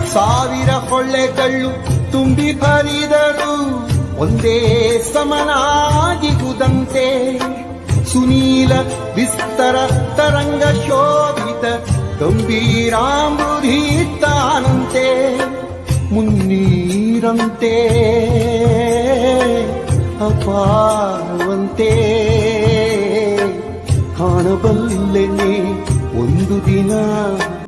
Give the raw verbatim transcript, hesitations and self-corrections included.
ಸಾವಿರ ಹೊಳ್ಳೆಗಳು ತುಂಬಿ ಹರಿದರು ಒಂದೇ ಸಮನಾಗಿಗುದಂತೆ ಸುನೀಲ ವಿಸ್ತರ ತರಂಗ ಶೋಭಿತ ಗಂಭೀರಾಂಬುಧಿ ತಾನಂತೆ ಮುನ್ನೀರಂತೆ ಅಪಾರವಂತೆ ಕಾಣಬಲ್ಲೆನೆ ಒಂದು ದಿನ